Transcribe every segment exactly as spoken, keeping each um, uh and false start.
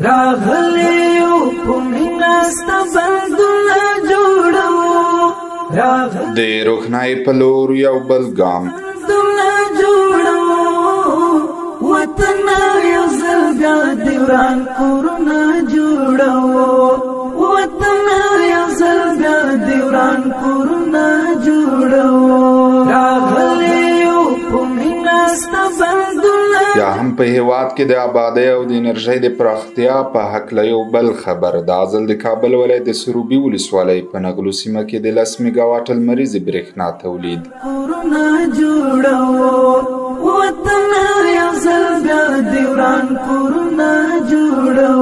راغلیو پومیناستا بندونه جوړو د روښنايي په لور یو بل ګام بندونه جوړو وطن یو ځل بیا د وران کورونه جوړو وطن یو ځل بیا د وران کورونه جوړو راغلیو پومیناستا بندونه یا هم په هیواد کې د آبادۍ او د انرژۍ د پراختیا په هکله یو بل خبر دا ځل د کابل ولایت د سروبي ولسوالۍ په نغلو سیمه کې د لس میګاواټ لمریزې برېښنا تولید کورونه جوړو وطن یو ځل بیا د وران کورونه جوړو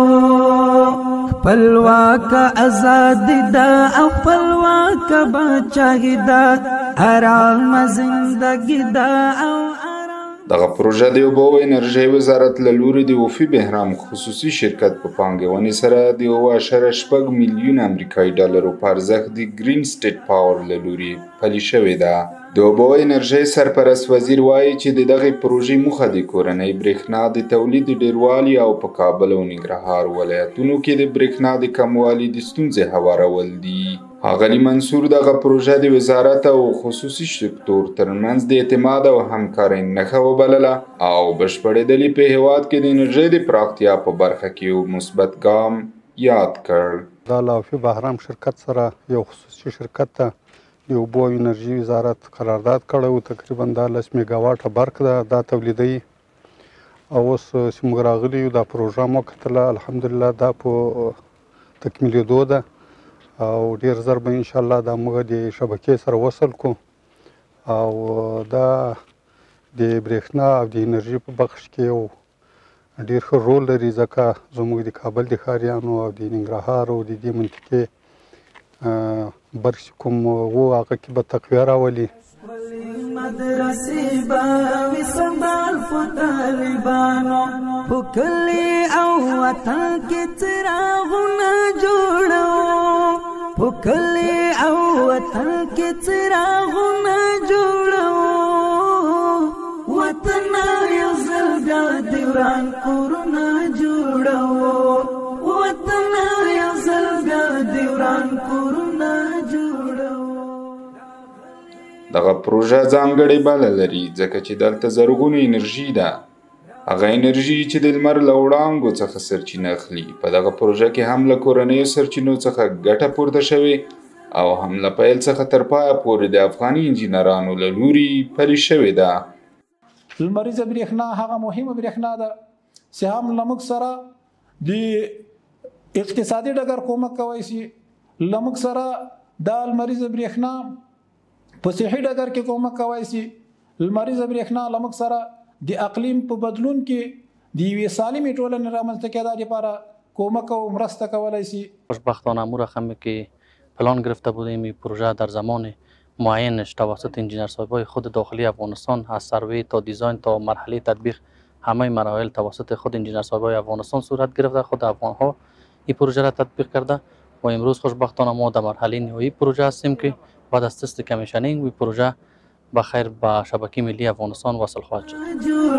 خپلواک ازادي ده او خپلواک باچاهي ده آرام زندګي ده او دغه پروژه د اوبو او انرژۍ وزارت له لوري د وفي بهرام خصوصي شرکت په پانګونې سره د اوه اعشاریه شپږ میلیونه امریکایي ډالرو په ارزښت د ګرین سټیټ پاور له لوري پلي شوې ده. د اوبو او انرژۍ سرپرست وزیر وایي چې د دغې پروژې موخه د کورنۍ برېښنا د تولید د ډېروالي او په کابل او ننګرهار ولایتونو کې د برېښنا د کموالي د ستونزې هوارول دي. ښاغلي منصور دغه پروژه د وزارت او خصوصي سکتور ترمنځ د اعتماد او همکارۍ نښه وبلله او بشپړېدلي په هېواد کې د انرژۍ د پراختیا په برخه کې یو مثبت ګام یاد کړ. دا له وفي بهرام شرکت سره یو خصوصي شرکت ته د اوبو او انرژي وزارت قرارداد کړی و، تقریبا دا لس میګاواټه برق ده دا تولیدوي او اوس چې موږ راغلي یو دا پروژه مو کتله الحمدلله دا په تکمیلېدو ده او ډیر زر به انشاءالله دا موږ د شبکې سره وصل کو او دا د برېښنا او د انرژي په بخش کې یو ډیر ښه رول لري ځکه زموږ د کابل د ښاریانو او د ننګرهار او د دې منطقې برق چې کوم و هغه کې به تقویه راولي. مدرسې به وي سنبال په طالبانو په کلي او وطن کې څراغونه جوړو په کلي او وطن کې څراغونه جوړو وطن یو ځل بیا د وران کورونه جوړو وطن یو ځل بیا د وران کورونه جوړو. دغه پروژه ځانګړې بله لري ځکه چې دلته زرغونه انرژي ده. هغه انرژي چې د لمر له وړانګو څخه سرچینه اخلي. په دغه پروژه کې هم له کورنیو سرچینو څخه ګټه پورته شوې او هم له پیل څخه تر پایه پورې د افغاني انجینرانو له لوري پلي شوې ده. لمریزه برېښنا هغه مهمه برېښنا ده چې هم له موږ سره د اقتصادي ډګر کومک کولی شي، له موږ سره دا لمریزه برېښنا په صحي ډګر کې کومک کولی شي، لمریزه برېښنا له موږ سره د اقلیم په بدلون کې د یوې سالمې ټولنې رامنځته کېدا لپاره کمک و مرسته کولی شي. خوشبختانه امور خمی که پلان گرفته بودیم این پروژه در زمان معینش توسط انجینر صاحبای خود داخلی افغانستان از سروی تا دیزاین تا مرحله تطبیق همه مراحل توسط خود انجینر صاحبای افغانستان صورت گرفته، خود افغان ها این پروژه را تطبیق کرده و امروز خوشبختانه ما در مرحله نهایی پروژه هستیم که بعد از تست کمیشنینگ این پروژه بخیر به شبکه ملی افغانستان وصل خواهد شد.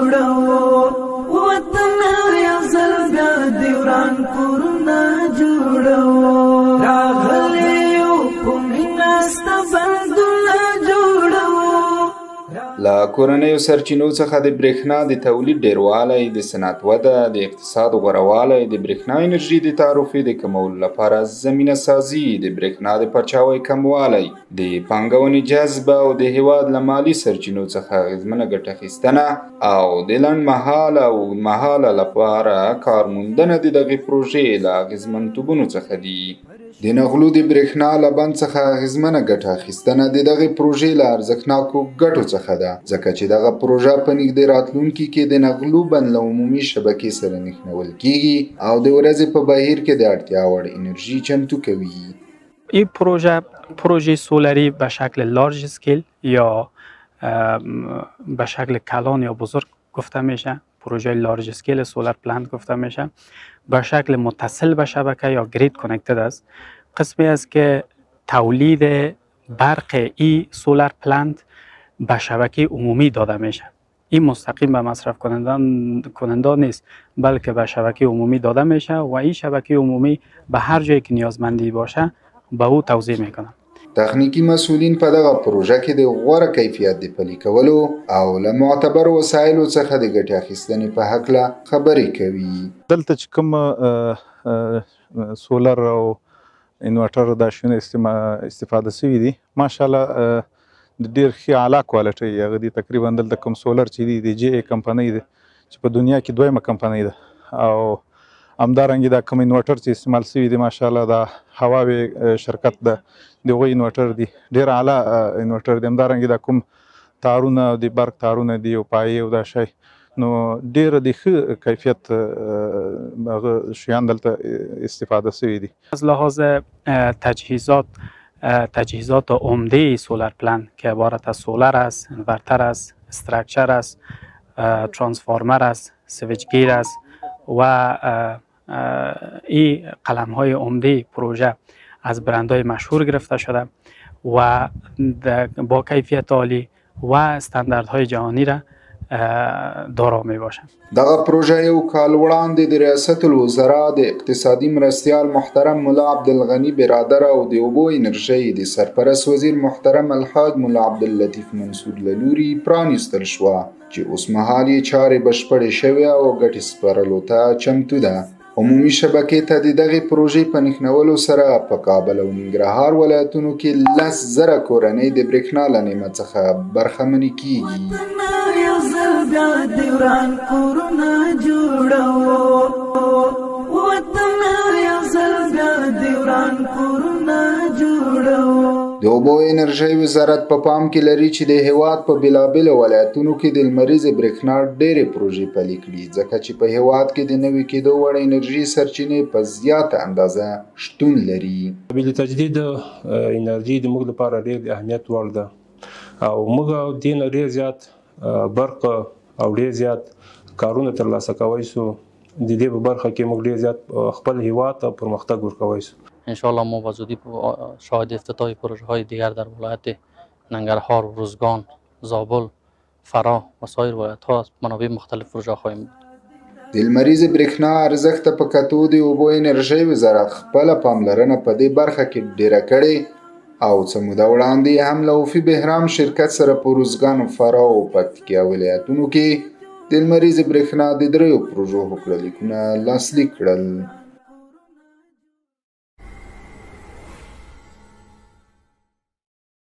له کورنیو سرچینو څخه د برېښنا د تولید ډېروالی، د صنعت وده، د اقتصاد غوړوالی، د برېښنا انرژي د تعرفې د کمولو لپاره زمینه سازي، د برېښنا د پرچاوۍ کموالی، د پانګونې جذب او د هیواد له مالي سرچینو څخه اغېزمنه ګټه اخیستنه او د لنډمهاله او اوږدمهاله لپاره کارموندنه د دغې پروژې له اغېزمنتوبونو څخه دي. د نغلو د برېښنا له بند څخه اغېزمنه ګټه اخیستنه د دغې پروژې له ارزښتناکو ګټو څخه ده، ځکه چې دغه پروژه په نږدې راتلونکي کې د نغلو بند له عمومي شبکې سره نښلول کیږي او د ورځې په بهیر کې د اړتیا وړ انرژي چمتو کوي. این پروژه پروژه سولری به شکل لارج اسکیل یا به شکل کلان یا بزرگ گفته میشه، پروژه لارج اسکیل سولر پلنت گفته میشه، به شکل متصل به شبکه یا گرید کانکتد است. قسمی است که تولید برق ای سولر پلنت به شبکه عمومی داده میشه. این مستقیم به مصرف کنندگان کنندگان نیست، بلکه به شبکه عمومی داده میشه و این شبکه عمومی به هر جایی که نیازمندی باشه به او توزیع میکنه. تخنیکی مسئولین په دغه پروژه کې د غوره کیفیت د پلي کولو او له معتبر وسایلو څخه د ګټې اخیستنې په هکله خبرې کوي. دلته چې کوم سولر او انورټر دا شونه استفاده شوي دي، ماشاءالله د ډېر ښه اعلی کوالټي هغه دي. تقریبا دلته کوم سولر چې دی د جی ای کمپنۍ ده چې په دنیا کې دویمه کمپنۍ ده، او همدارنګه دا کوم انورټر چې استعمال شوي دي ماشاءالله دا هواوی شرکت ده، دغه انورټر دی ډېر اعلی انورټر دی. همدارنګه دا کوم تارونه د برق تارونه دي او پایې او دا شی، نو ډېر د ښه کیفیت هغه شیان دلته استفاده شوي دي. از لحاظ تجهیزات تجهیزات عمده سولر پلنت که عبارت از سولر است، انورتر است، استراکچر است، ترانسفورمر است، سویچ گیر است و این قلم های عمده پروژه از برندهای مشهور گرفته شده و با کیفیت عالی و استانداردهای جهانی را دارا می باشد. دغه پروژه یو کال وړاندې د ریاست الوزرا د اقتصادي مرستیال محترم ملا عبدالغنی برادر او د اوبو انرژۍ د سرپرست وزیر محترم الحاج ملا عبداللطیف منصور للوري پرانیستل شوه چې اوس مهال یې چارې بشپړې شوې او ګټې سپارلو ته چمتو ده. عمومي شبکې ته د دغې پروژې په نښلولو سره په کابل او ننګرهار ولایتونو کې لس زره کورنۍ د برېښنا له نعمت څخه برخمنې کیږي. د اوبو انرژۍ وزارت په پام کې لري چې د هیواد په بېلابېلو ولایتونو کې د لمریزې برېښنا ډېرې پروژې پلي کړي، ځکه چې په هیواد کې د نوي کېدو وړ انرژي سرچینې په زیاته اندازه شتون لري. قابل تجدید انرژي د موږ لپاره ډېر د اهمیت وړ ده او موږ دې نه ډېر زیات برق او ډېر زیات کارونه ترلاسه کولی سو. د دې په برخه کې موږ ډېر زیات خپل هیواد ته پرمختګ ورکولی سو. انشاءالله ما با زودی شاهد افتتاح پروژه های دیگر در ولایت ننگرهار، روزگان، زابل، فراه و سایر ولایت ها منابع مختلف پروژه خواهیم بود. د لمریزې برېښنا ارزښت ته په کتو د اوبو انرژۍ وزارت خپله پاملرنه په دې برخه کې ډېره کړې او څه موده وړاندې هم له اوفي بهرام شرکت سره په روزګان، فراه او پکتیکا ولایتونو کې د لمریزې برېښنا د دریو پروژو هوکړه لیکونه لاسلیک کړل.